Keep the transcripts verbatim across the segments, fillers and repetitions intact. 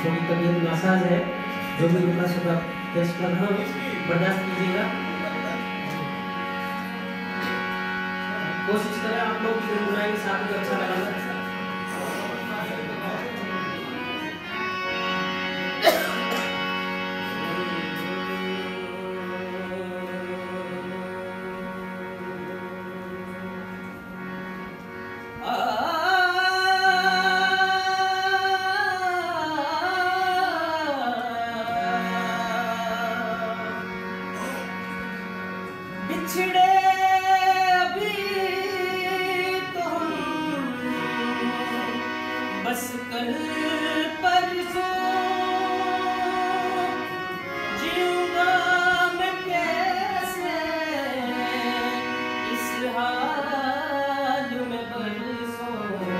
थोड़ी तबीयत नासाज है, जो भी उनका सुबह टेस्ट कर रहा हूँ, बर्दाश्त कीजिएगा। कोशिश करें आप लोग भी गुनगुनाएंगे, साथ में अच्छा लगेगा। बिछड़े अभी तो हम बस कल परसों, जीऊंगा मैं कैसे इस हाल में बरसों।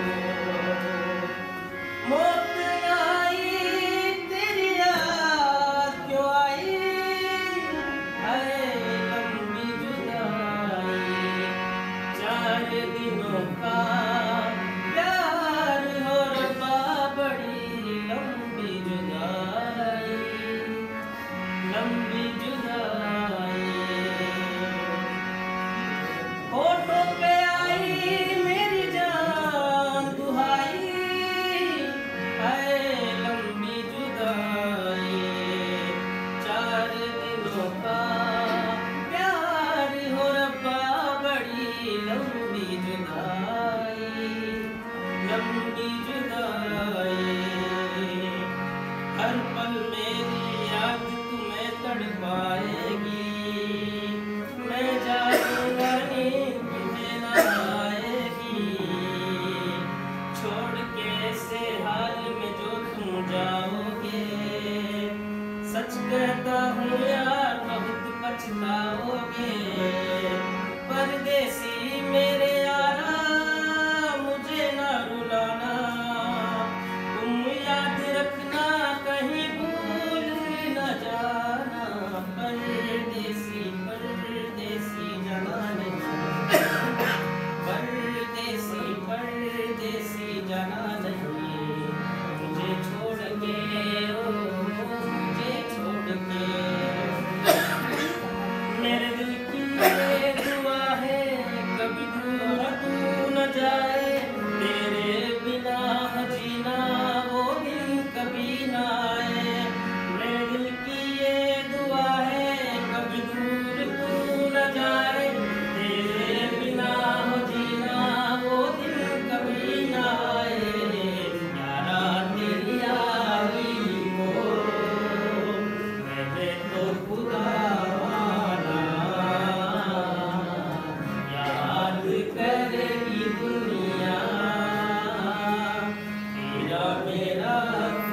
मौत आई तेरी याद क्यों आई, है लंबी जुदाई, चार दिनों का प्यार हो रब्बा, बड़ी लंबी जुदाई, लंबी जुदाई। होठों पे आई मेरी जान दुहाई, है लंबी जुदाई, चार दिनों का प्यार हो रब्बा, बड़ी लंबी जुदाई, लंबी जुदाई। हर पल मेरी याद तुम्हें तड़पाएगी, मैं जाऊंगा नींद तुम्हें ना आएगी, छोड़ के ऐसे हाल में जो तुम जाओगे। सच कहता हूँ यार बहुत पछताओगे, परदेसी मेरे यारा मुझे ना रुलाना, तुम याद रखना कहीं भूल न जाना, परदेसी परदेसी जाना नहीं, परदेसी परदेसी जाना नहीं, मुझे छोड़ के ओ मुझे छोड़ के। मेरे दिल की ये दुआ है कभी दूर तू न जाए, तेरे बिना जीना वो दिन कभी ना आए। मेरे दिल की ये दुआ है कभी दूर तू न जाए, तेरे बिना जीना वो दिन कभी ना आए। यारा तेरी यारी को मैंने तो खुदा माना, याद करेगी दुनिया तेरा मेरा